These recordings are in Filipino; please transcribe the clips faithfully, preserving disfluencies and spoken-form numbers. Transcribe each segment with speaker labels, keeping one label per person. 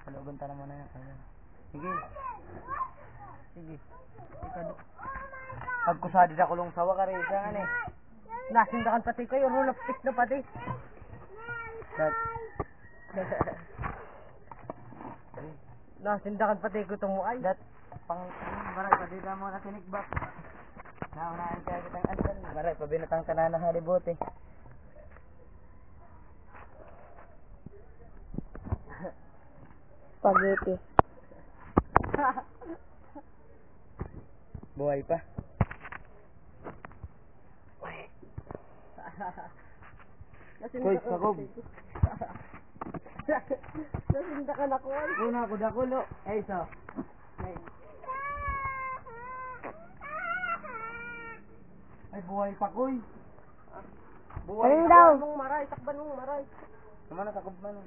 Speaker 1: Kalugan ta naman na yan. Ayan. Sige. Sige. Ikaw. Pagkusadi na kulong sawa ka rin. Saan eh. Nasindakan pati kayo. Roll of stick na pati. Dat. Nasindakan pati ko itong muay. Dat. Pang baray pa dito mo na tinikbak. Naunahan kaya kitang ansan. Baray pa binatang tanan na halibote.
Speaker 2: Spaghetti.
Speaker 1: Buhay pa. Koy, sakob.
Speaker 2: Nasindakan ako.
Speaker 1: Una ko dakulo. Ay, so. Ay, buhay pa, koy. Buhay
Speaker 2: Ayun
Speaker 1: pa.
Speaker 2: daw.
Speaker 1: Mong maray, takban mong maray. Naman na, takob man.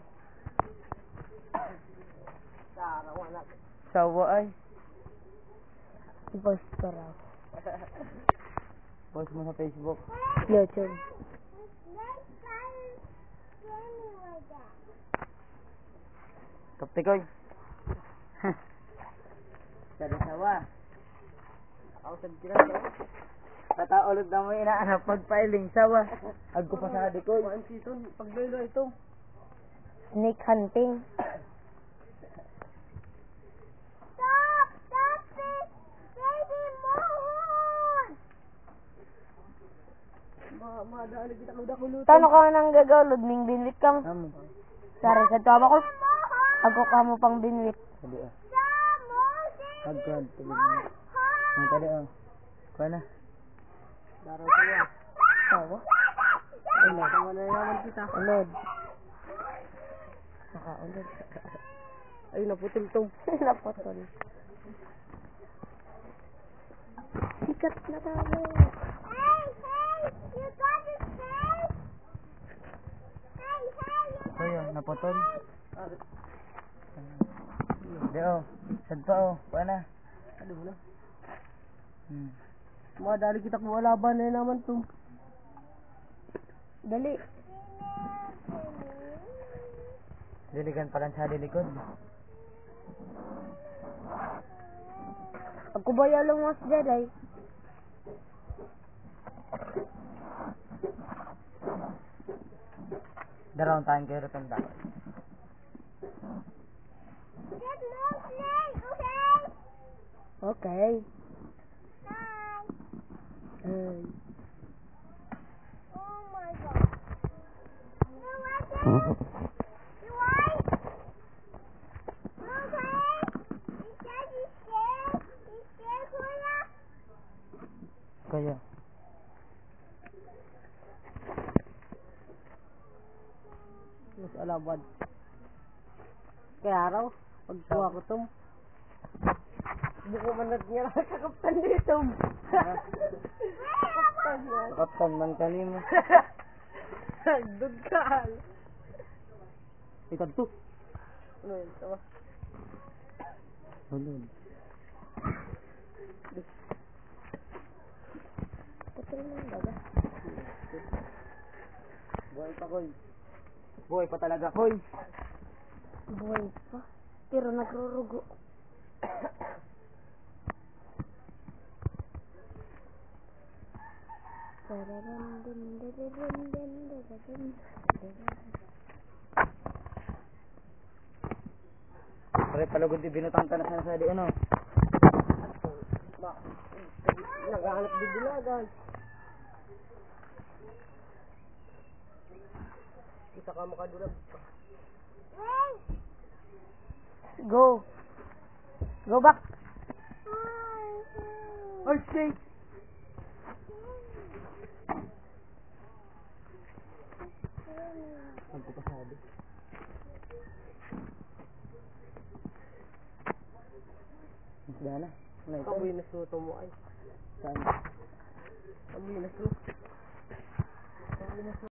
Speaker 1: Sawa ay.
Speaker 2: Post ko raw.
Speaker 1: Post mo sa Facebook.
Speaker 2: YouTube.
Speaker 1: Kaptikoy. Sada sawa. Ako sa dito. Tataolod na mo inaanap pagpailing sawa. Agko pa sa hadikoy. Pansiton, paglolo ito.
Speaker 2: Snake hunting.
Speaker 3: Stop! Stop it! Baby, mohon!
Speaker 1: Ma, madali kita kuda-kulo.
Speaker 2: Tano ka nang gagawlod ning binwit kam?
Speaker 1: Amo.
Speaker 2: Sari sa tuwa ko. Ako ka mo pang binwit.
Speaker 1: Sabi ah.
Speaker 3: Stop! Mohon!
Speaker 1: Agad. Ang tali ah. Kuha na. Daraw siya.
Speaker 2: Tawa.
Speaker 1: Ano? Tama na naman kita.
Speaker 2: Ulod. Nakaulod.
Speaker 1: Ay, naputol tong.
Speaker 2: Naputol. Sikat na tayo.
Speaker 3: Hey, hey! You got it safe? Hey, hey! You
Speaker 1: Kuya, naputol. Di oh. Sad pa oh. Kuha na. Ano mo na? Hmm. Madali kita kung laban na naman to.
Speaker 2: Dali.
Speaker 1: Diligan pa lang sa dilikod.
Speaker 2: Ako ba yalong mas jaday?
Speaker 1: Darawang tayong kayo retanda.
Speaker 3: get no snake, okay?
Speaker 2: Okay.
Speaker 3: Hi.
Speaker 2: Ay.
Speaker 3: Oh my god. You like it? You like? Okay. You said you scared? You scared, Kuya?
Speaker 1: Kaya. Mas alabad. Kaya araw, pagkuha ko tong. Buko man niya kakaptan dito. Kakaptan yan. Kakaptan man kanimo. Dugkal. Ikaw to. Ano yun? Tawa. Hulun.
Speaker 2: Putol mo yung baga.
Speaker 1: Buhay pa, Koy. Buhay pa talaga, Koy.
Speaker 2: Buhay pa. Pero nagrurugo.
Speaker 1: Pare palagod di binutang ka na sana sa di ano. Naghahanap di bilagan. Kita ka makadulag.
Speaker 2: Go. Go back.
Speaker 1: Oy, shit. Ang pasabi. Isda na. Ano ito? Kamoy na suto mo ay. Saan? Kamoy na suto. Kamoy na suto.